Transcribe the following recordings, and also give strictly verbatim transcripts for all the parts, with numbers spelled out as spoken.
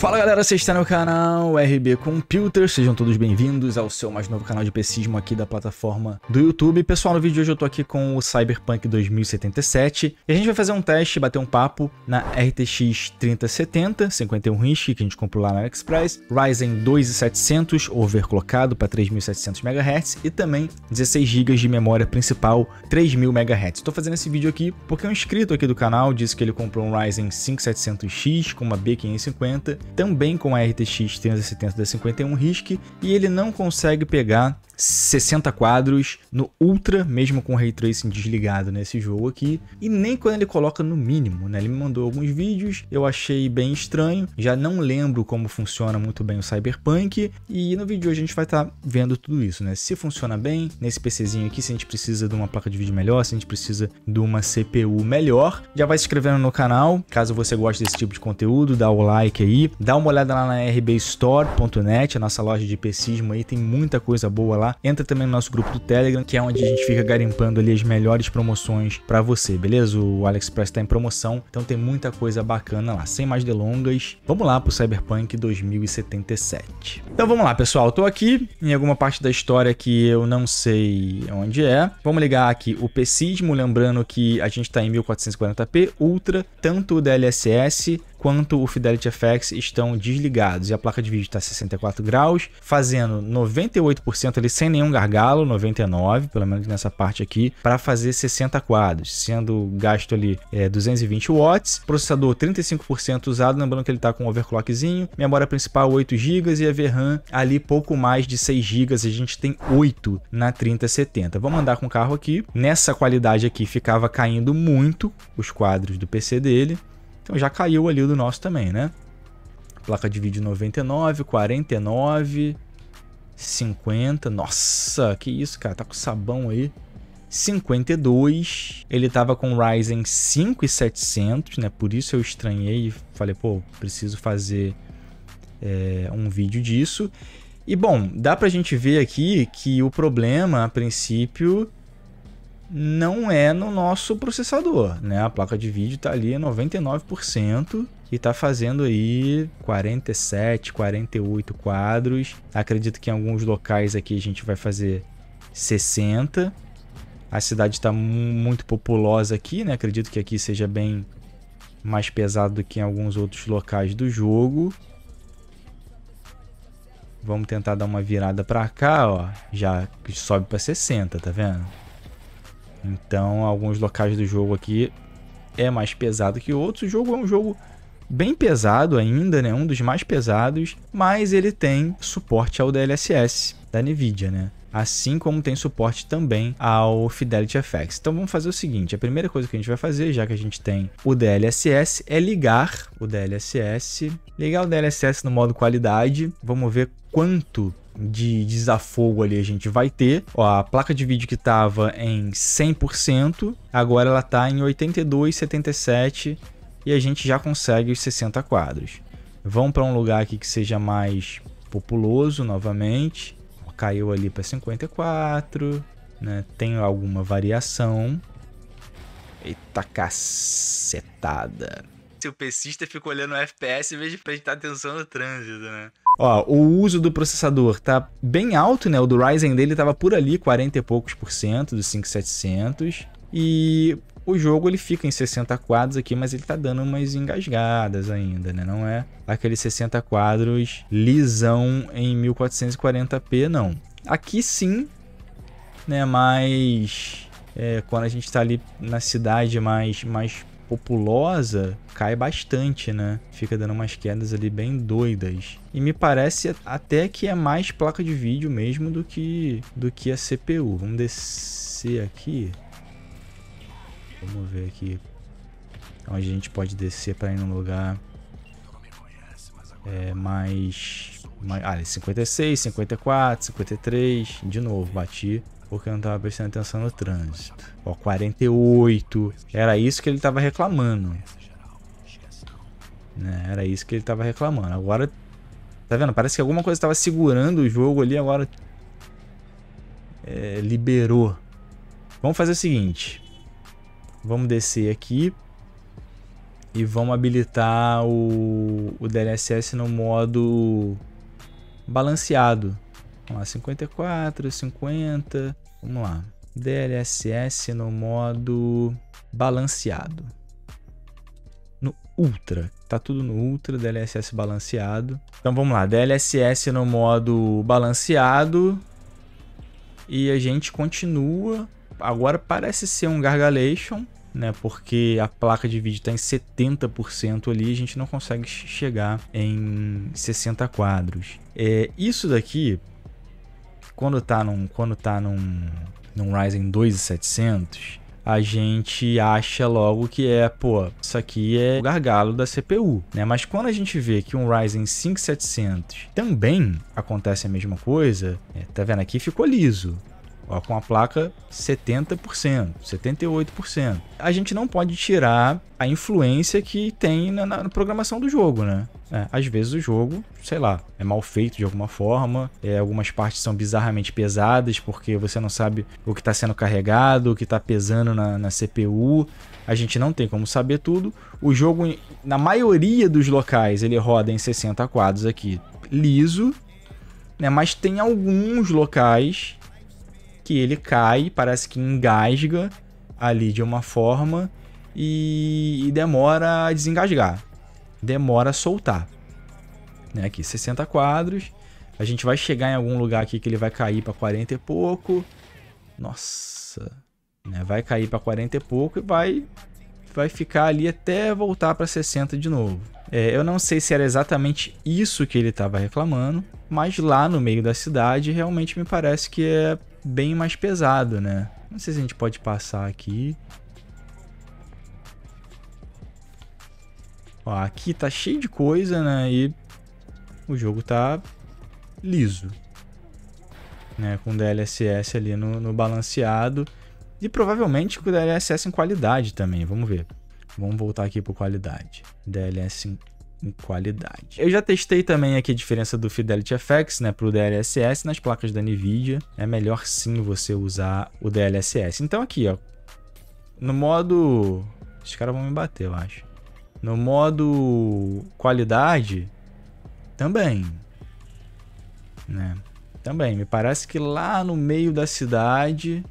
Fala galera, vocês estão no canal R B Computer, sejam todos bem-vindos ao seu mais novo canal de PCismo aqui da plataforma do YouTube. Pessoal, no vídeo de hoje eu tô aqui com o Cyberpunk dois mil e setenta e sete e a gente vai fazer um teste, bater um papo na R T X trinta setenta, cinquenta e um RISC, que a gente comprou lá na AliExpress, Ryzen dois mil e setecentos overclockado para três mil e setecentos megahertz e também dezesseis gigas de memória principal três mil megahertz. Tô fazendo esse vídeo aqui porque um inscrito aqui do canal disse que ele comprou um Ryzen cinco mil e setecentos X com uma B quinhentos e cinquenta, também com a R T X trinta setenta da cinquenta e um RISC, e ele não consegue pegar sessenta quadros no Ultra, mesmo com o Ray Tracing desligado nesse jogo aqui, e nem quando ele coloca no mínimo, né? Ele me mandou alguns vídeos, eu achei bem estranho, já não lembro como funciona muito bem o Cyberpunk, e no vídeo de hoje a gente vai estar tá vendo tudo isso, né? Se funciona bem nesse PCzinho aqui, se a gente precisa de uma placa de vídeo melhor, se a gente precisa de uma C P U melhor. Já vai se inscrevendo no canal, caso você goste desse tipo de conteúdo, dá o like aí, dá uma olhada lá na r b store ponto net, a nossa loja de PCismo aí, tem muita coisa boa lá. Entra também no nosso grupo do Telegram, que é onde a gente fica garimpando ali as melhores promoções para você, beleza? O AliExpress está em promoção, então tem muita coisa bacana lá. Sem mais delongas, vamos lá pro Cyberpunk dois mil e setenta e sete. Então vamos lá, pessoal. Eu tô aqui em alguma parte da história que eu não sei onde é. Vamos ligar aqui o PCismo, lembrando que a gente está em mil quatrocentos e quarenta p Ultra, tanto o D L S S quanto o Fidelity F X estão desligados e a placa de vídeo está a sessenta e quatro graus, fazendo noventa e oito por cento ali sem nenhum gargalo, noventa e nove por cento, pelo menos nessa parte aqui, para fazer sessenta quadros, sendo gasto ali é, duzentos e vinte watts, processador trinta e cinco por cento usado, lembrando que ele está com um overclockzinho, memória principal oito gigas e a V RAM ali pouco mais de seis gigas, a gente tem oito na trinta setenta. Vamos andar com o carro aqui, nessa qualidade aqui ficava caindo muito os quadros do P C dele. Então já caiu ali o do nosso também, né? Placa de vídeo noventa e nove, quarenta e nove, cinquenta. Nossa, que isso, cara. Tá com sabão aí. cinquenta e dois. Ele tava com Ryzen cinco mil e setecentos, né? Por isso eu estranhei e falei, pô, preciso fazer é, um vídeo disso. E bom, dá pra gente ver aqui que o problema, a princípio, não é no nosso processador, né? A placa de vídeo tá ali a noventa e nove por cento e tá fazendo aí quarenta e sete, quarenta e oito quadros. Acredito que em alguns locais aqui a gente vai fazer sessenta. A cidade está muito populosa aqui, né? Acredito que aqui seja bem mais pesado do que em alguns outros locais do jogo. Vamos tentar dar uma virada para cá, ó. Já sobe para sessenta, tá vendo? Então, alguns locais do jogo aqui é mais pesado que outros. O jogo é um jogo bem pesado ainda, né? Um dos mais pesados, mas ele tem suporte ao D L S S da NVIDIA, né? Assim como tem suporte também ao Fidelity F X. Então vamos fazer o seguinte, a primeira coisa que a gente vai fazer, já que a gente tem o D L S S, é ligar o D L S S, ligar o D L S S no modo qualidade. Vamos ver quanto de desafogo ali a gente vai ter. Ó, a placa de vídeo que estava em cem por cento, agora ela está em oitenta e dois, setenta e sete e a gente já consegue os sessenta quadros. Vamos para um lugar aqui que seja mais populoso novamente. Caiu ali para cinquenta e quatro, né? Tem alguma variação. Eita cacetada. Se o PCista fica olhando o F P S em vez de prestar atenção no trânsito, né? Ó, o uso do processador tá bem alto, né? O do Ryzen dele tava por ali, quarenta e poucos por cento do cinco mil e setecentos. E o jogo ele fica em sessenta quadros aqui, mas ele tá dando umas engasgadas ainda, né? Não é aqueles sessenta quadros lisão em mil quatrocentos e quarenta p, não. Aqui sim, né? Mas é, quando a gente tá ali na cidade mais, mais populosa, cai bastante, né? Fica dando umas quedas ali bem doidas. E me parece até que é mais placa de vídeo mesmo do que, do que a C P U. Vamos descer aqui. Vamos ver aqui onde a gente pode descer para ir num lugar é, mais, mais... Ah, cinquenta e seis, cinquenta e quatro, cinquenta e três. De novo, bati porque eu não estava prestando atenção no trânsito. Ó, quarenta e oito. Era isso que ele estava reclamando. Né? Era isso que ele estava reclamando. Agora, tá vendo? Parece que alguma coisa estava segurando o jogo ali. Agora é, liberou. Vamos fazer o seguinte. Vamos descer aqui. E vamos habilitar o, o D L S S no modo balanceado. Vamos lá, cinquenta e quatro, cinquenta. Vamos lá. D L S S no modo balanceado. No Ultra. Tá tudo no Ultra, D L S S balanceado. Então vamos lá, D L S S no modo balanceado. E a gente continua. Agora parece ser um Gargalation, né? Porque a placa de vídeo está em setenta por cento ali, a gente não consegue chegar em sessenta quadros. É, isso daqui, quando tá num, quando tá num, num Ryzen dois mil e setecentos, a gente acha logo que é, pô, isso aqui é o gargalo da C P U, né? Mas quando a gente vê que um Ryzen cinco mil e setecentos também acontece a mesma coisa, é, tá vendo aqui, ficou liso. Ó, com a placa setenta por cento, setenta e oito por cento. A gente não pode tirar a influência que tem na, na programação do jogo, né? É, às vezes o jogo, sei lá, é mal feito de alguma forma, é, algumas partes são bizarramente pesadas porque você não sabe o que está sendo carregado, o que está pesando na, na C P U. A gente não tem como saber tudo. O jogo, na maioria dos locais, ele roda em sessenta quadros aqui, liso, né? Mas tem alguns locais que ele cai, parece que engasga ali de uma forma e, e demora a desengasgar, demora a soltar, né? Aqui sessenta quadros, a gente vai chegar em algum lugar aqui que ele vai cair para quarenta e pouco, nossa, né? Vai cair para quarenta e pouco e vai, vai ficar ali até voltar para sessenta de novo. É, eu não sei se era exatamente isso que ele estava reclamando, mas lá no meio da cidade realmente me parece que é bem mais pesado, né? Não sei se a gente pode passar aqui. Ó, aqui tá cheio de coisa, né? E o jogo tá liso, né? Com D L S S ali no, no balanceado. E provavelmente com D L S S em qualidade também. Vamos ver. Vamos voltar aqui para qualidade. D L S em em qualidade. Eu já testei também aqui a diferença do Fidelity F X, né, para o D L S S nas placas da Nvidia. É melhor sim você usar o D L S S. Então aqui, ó, no modo... Os caras vão me bater, eu acho. No modo qualidade, também, né? Também, me parece que lá no meio da cidade,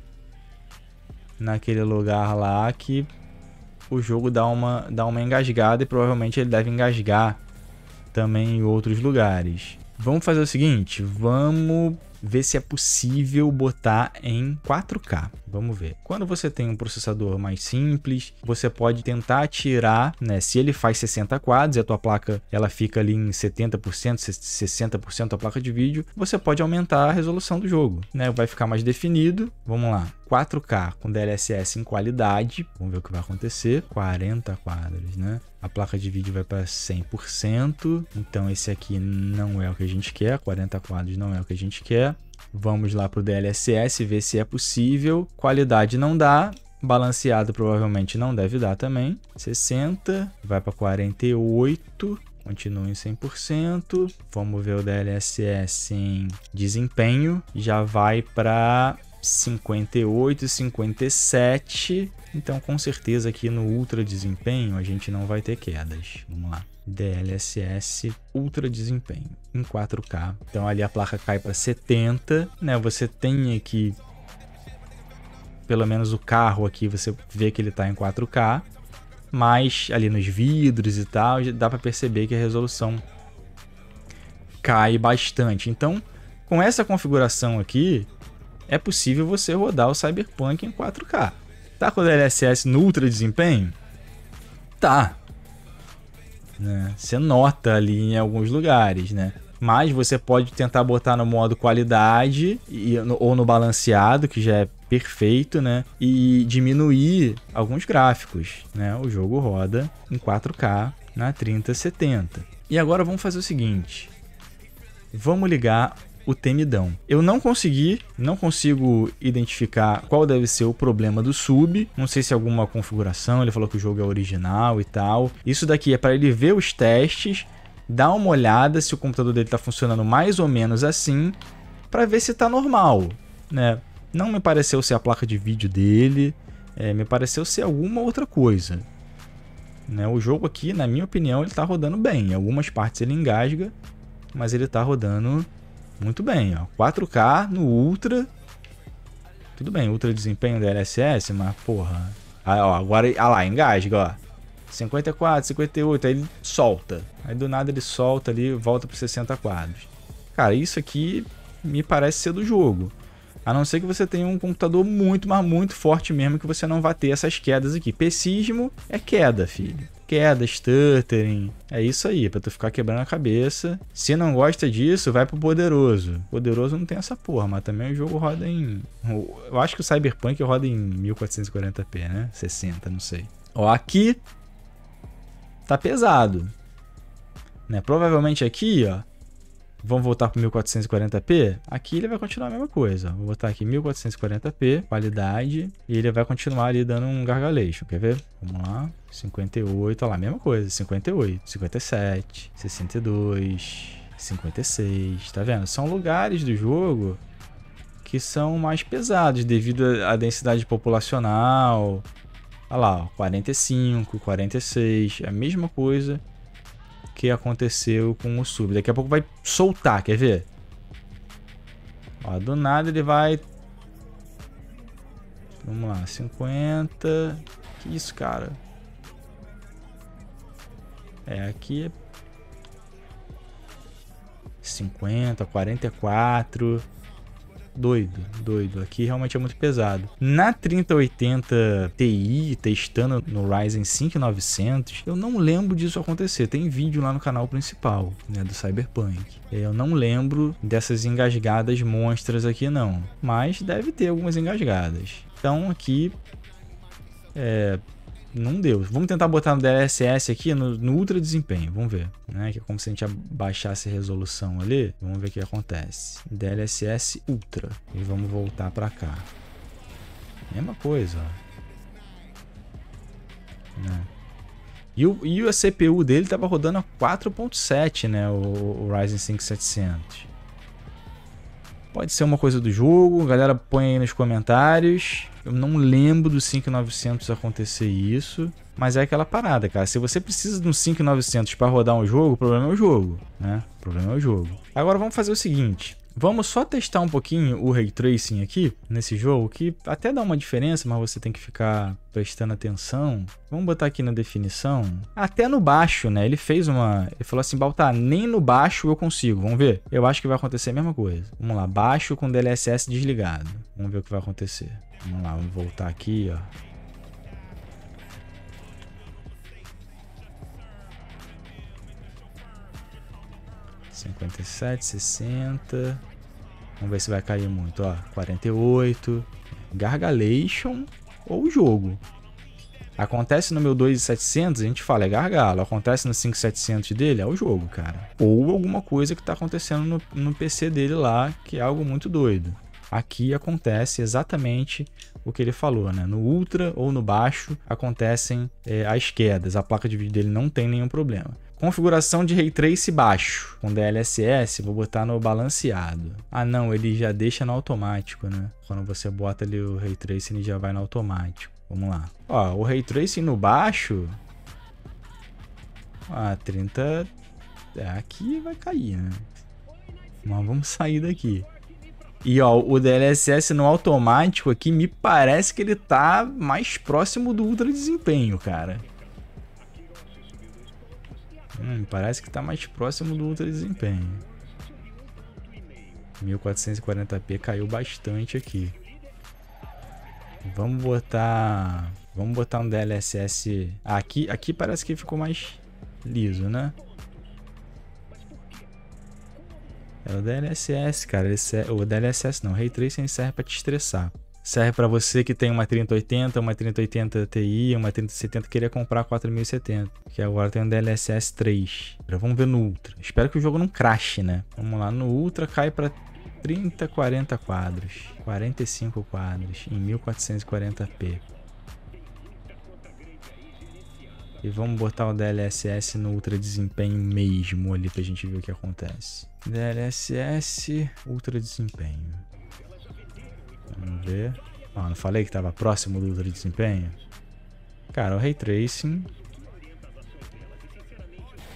naquele lugar lá que o jogo dá uma, dá uma engasgada e provavelmente ele deve engasgar também em outros lugares. Vamos fazer o seguinte, vamos ver se é possível botar em quatro K. Vamos ver. Quando você tem um processador mais simples, você pode tentar tirar, né? Se ele faz sessenta quadros e a tua placa ela fica ali em setenta por cento, sessenta por cento da placa de vídeo, você pode aumentar a resolução do jogo, né? Vai ficar mais definido. Vamos lá. quatro K com D L S S em qualidade. Vamos ver o que vai acontecer. quarenta quadros, né? A placa de vídeo vai para cem por cento. Então esse aqui não é o que a gente quer. quarenta quadros não é o que a gente quer. Vamos lá para o D L S S, ver se é possível. Qualidade não dá. Balanceado provavelmente não deve dar também. sessenta, vai para quarenta e oito. Continua em cem por cento. Vamos ver o D L S S em desempenho. Já vai para cinquenta e oito, cinquenta e sete. Então, com certeza aqui no Ultra Desempenho a gente não vai ter quedas. Vamos lá. D L S S Ultra Desempenho em quatro K. Então ali a placa cai para setenta, né? Você tem aqui pelo menos o carro aqui, você vê que ele está em quatro K, mas ali nos vidros e tal, dá para perceber que a resolução cai bastante. Então, com essa configuração aqui, é possível você rodar o Cyberpunk em quatro K. Tá com o D L S S no Ultra Desempenho? Tá. Né? Você nota ali em alguns lugares, né? Mas você pode tentar botar no modo qualidade e, no, ou no balanceado, que já é perfeito, né? E diminuir alguns gráficos, né? O jogo roda em quatro K na trinta setenta. E agora vamos fazer o seguinte. Vamos ligar o temidão. Eu não consegui, não consigo identificar qual deve ser o problema do sub. Não sei se é alguma configuração, ele falou que o jogo é original e tal. Isso daqui é para ele ver os testes, dar uma olhada se o computador dele está funcionando mais ou menos assim, para ver se está normal, né? Não me pareceu ser a placa de vídeo dele, é, me pareceu ser alguma outra coisa, né? O jogo aqui, na minha opinião, ele tá rodando bem. Em algumas partes ele engasga, mas ele tá rodando muito bem, ó. quatro K no Ultra. Tudo bem, Ultra desempenho da D L S S, mas porra. Ah, ó, agora, ah lá, engasga, ó. cinquenta e quatro, cinquenta e oito, aí ele solta. Aí do nada ele solta ali e volta para sessenta quadros. Cara, isso aqui me parece ser do jogo. A não ser que você tenha um computador muito, mas muito forte mesmo, que você não vai ter essas quedas aqui. Pessismo é queda, filho. Queda, stuttering. É isso aí, pra tu ficar quebrando a cabeça. Se não gosta disso, vai pro Poderoso. Poderoso não tem essa porra, mas também o jogo roda em... Eu acho que o Cyberpunk roda em mil quatrocentos e quarenta p, né? sessenta, não sei. Ó, aqui tá pesado, né? Provavelmente aqui, ó, vamos voltar para mil quatrocentos e quarenta p. Aqui ele vai continuar a mesma coisa. Vou botar aqui mil quatrocentos e quarenta p, qualidade, e ele vai continuar ali dando um gargalation. Quer ver? Vamos lá. cinquenta e oito, olha lá, mesma coisa. cinquenta e oito, cinquenta e sete, sessenta e dois, cinquenta e seis. Tá vendo? São lugares do jogo que são mais pesados devido à densidade populacional. Olha lá, ó, quarenta e cinco, quarenta e seis. É a mesma coisa que aconteceu com o sub. Daqui a pouco vai soltar, quer ver? Ó, do nada ele vai... Vamos lá, cinquenta... Que isso, cara? É, aqui é... cinquenta, quarenta e quatro... Doido, doido. Aqui realmente é muito pesado. Na trinta oitenta Ti, testando no Ryzen cinco novecentos, eu não lembro disso acontecer. Tem vídeo lá no canal principal, né, do Cyberpunk. Eu não lembro dessas engasgadas monstras aqui, não. Mas deve ter algumas engasgadas. Então aqui... É... Não deu. Vamos tentar botar no D L S S aqui, no, no Ultra Desempenho. Vamos ver. Né? Que é como se a gente abaixasse a resolução ali. Vamos ver o que acontece. D L S S Ultra. E vamos voltar para cá. Mesma coisa. Ó. Né? E, o, e a C P U dele estava rodando a quatro ponto sete, né? O, o Ryzen cinco setecentos. Pode ser uma coisa do jogo, a galera põe aí nos comentários. Eu não lembro do cinco novecentos acontecer isso, mas é aquela parada, cara. Se você precisa de um cinco novecentos para rodar um jogo, o problema é o jogo, né? O problema é o jogo. Agora vamos fazer o seguinte. Vamos só testar um pouquinho o Ray Tracing aqui, nesse jogo, que até dá uma diferença, mas você tem que ficar prestando atenção. Vamos botar aqui na definição. Até no baixo, né? Ele fez uma... Ele falou assim, Baltar, nem no baixo eu consigo. Vamos ver? Eu acho que vai acontecer a mesma coisa. Vamos lá, baixo com D L S S desligado. Vamos ver o que vai acontecer. Vamos lá, vamos voltar aqui, ó. cinquenta e sete, sessenta. Vamos ver se vai cair muito, ó. quarenta e oito. Gargalation ou jogo. Acontece no meu dois mil e setecentos, a gente fala, é gargalo. Acontece no cinco mil e setecentos dele, é o jogo, cara. Ou alguma coisa que tá acontecendo no, no P C dele lá, que é algo muito doido. Aqui acontece exatamente o que ele falou, né? No Ultra ou no baixo acontecem é, as quedas. A placa de vídeo dele não tem nenhum problema. Configuração de Ray Trace baixo. Com D L S S, vou botar no balanceado. Ah não, ele já deixa no automático, né? Quando você bota ali o Ray Trace, ele já vai no automático. Vamos lá. Ó, o Ray Tracing no baixo... Ah, trinta... É, aqui vai cair, né? Mas vamos sair daqui. E ó, o D L S S no automático aqui me parece que ele tá mais próximo do Ultra Desempenho, cara. Hum, parece que tá mais próximo do Ultra Desempenho. mil quatrocentos e quarenta p caiu bastante aqui. Vamos botar... Vamos botar um D L S S... Ah, aqui, aqui parece que ficou mais liso, né? É o D L S S, cara. Ele serve... O D L S S não, o Ray Tracing serve pra te estressar. Serve pra você que tem uma trinta oitenta, uma trinta oitenta Ti, uma trinta setenta e queria comprar quatro mil e setenta. Que agora tem um D L S S três. Vamos ver no Ultra. Espero que o jogo não crashe, né? Vamos lá, no Ultra cai pra trinta, quarenta quadros. quarenta e cinco quadros em mil quatrocentos e quarenta p. E vamos botar o D L S S no Ultra Desempenho mesmo ali pra gente ver o que acontece. D L S S Ultra Desempenho. Vamos ver. Ó, não falei que tava próximo do Ultra Desempenho? Cara, o Ray Tracing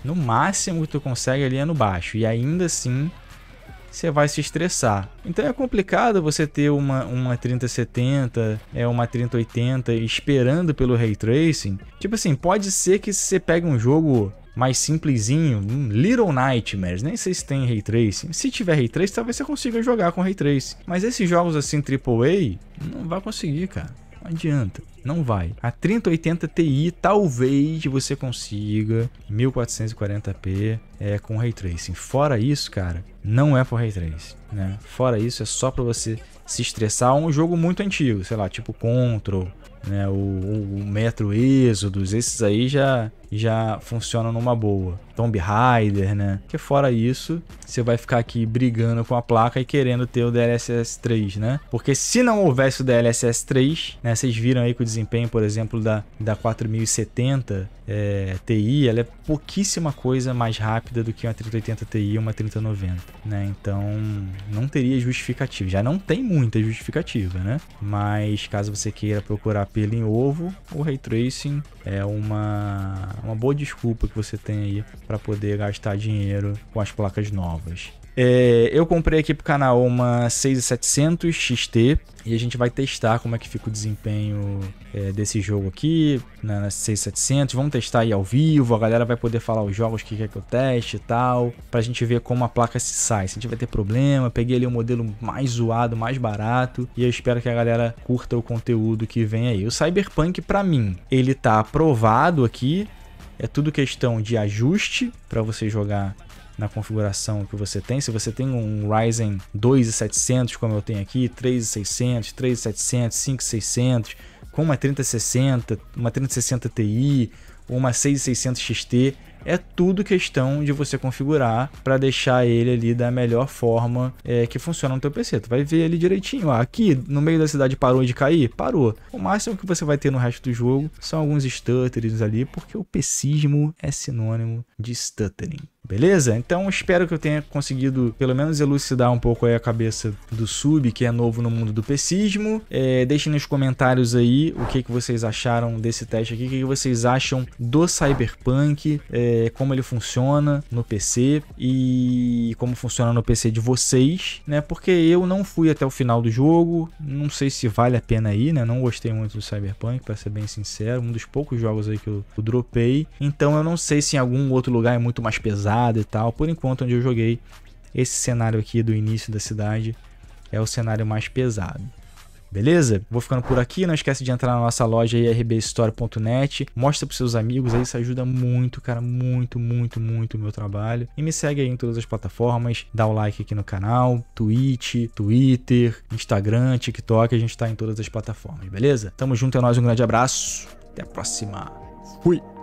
No máximo que tu consegue ali é no baixo. E ainda assim, você vai se estressar. Então é complicado você ter uma, uma trinta setenta, é uma trinta oitenta esperando pelo Ray Tracing. Tipo assim, pode ser que você pegue um jogo mais simplesinho, um Little Nightmares, nem sei se tem Ray Tracing. Se tiver Ray Tracing, talvez você consiga jogar com Ray Tracing. Mas esses jogos assim, triplo A, não vai conseguir, cara. Não adianta, não vai. A trinta oitenta Ti talvez você consiga mil quatrocentos e quarenta p é, com Ray Tracing. Fora isso, cara, não é por Ray Tracing, né? Fora isso, é só pra você se estressar. Um jogo muito antigo, sei lá, tipo Control, né? O, o, o Metro Exodus, esses aí já, já funcionam numa boa. Tomb Raider, né? Porque fora isso, você vai ficar aqui brigando com a placa e querendo ter o D L S S três, né? Porque se não houvesse o D L S S três, né? Vocês viram aí que o desempenho, por exemplo, da, da quatro mil e setenta é, Ti, ela é pouquíssima coisa mais rápida do que uma trinta oitenta Ti e uma trinta noventa, né? Então, não teria justificativa. Já não tem muita justificativa, né? Mas, caso você queira procurar pelo em ovo, o Ray Tracing é uma, uma boa desculpa que você tem aí para poder gastar dinheiro com as placas novas. É, eu comprei aqui pro canal uma seis mil e setecentos X T e a gente vai testar como é que fica o desempenho é, desse jogo aqui, né, na seis mil e setecentos. Vamos testar aí ao vivo, a galera vai poder falar os jogos que quer que eu teste e tal, pra gente ver como a placa se sai, se a gente vai ter problema. Peguei ali o um modelo mais zoado, mais barato, e eu espero que a galera curta o conteúdo que vem aí. O Cyberpunk, pra mim, ele tá aprovado aqui. É tudo questão de ajuste para você jogar na configuração que você tem. Se você tem um Ryzen dois mil e setecentos, como eu tenho aqui, três mil e seiscentos, três mil e setecentos, cinco mil e seiscentos, com uma trinta sessenta, uma trinta sessenta Ti, ou uma seis mil e seiscentos X T, é tudo questão de você configurar para deixar ele ali da melhor forma é, que funciona no teu P C. Tu vai ver ali direitinho. Ah, aqui no meio da cidade parou de cair? Parou. O máximo que você vai ter no resto do jogo são alguns stutterings ali, porque o PCismo é sinônimo de stuttering. Beleza? Então espero que eu tenha conseguido pelo menos elucidar um pouco aí a cabeça do sub, que é novo no mundo do PCismo. É, deixem nos comentários aí o que, que vocês acharam desse teste aqui, o que, que vocês acham do Cyberpunk, é, como ele funciona no P C e como funciona no P C de vocês, né? Porque eu não fui até o final do jogo, não sei se vale a pena ir, né? Não gostei muito do Cyberpunk, para ser bem sincero, um dos poucos jogos aí que eu, eu dropei. Então eu não sei se em algum outro lugar é muito mais pesado e tal. Por enquanto, onde eu joguei, esse cenário aqui do início da cidade é o cenário mais pesado. Beleza? Vou ficando por aqui. Não esquece de entrar na nossa loja aí, r b store ponto net. Mostra pros seus amigos aí, isso ajuda muito, cara, muito, muito, muito o meu trabalho. E me segue aí em todas as plataformas, dá o like aqui no canal, Twitch, Twitter, Instagram, TikTok, a gente tá em todas as plataformas, beleza? Tamo junto, é nóis, um grande abraço, até a próxima. Fui!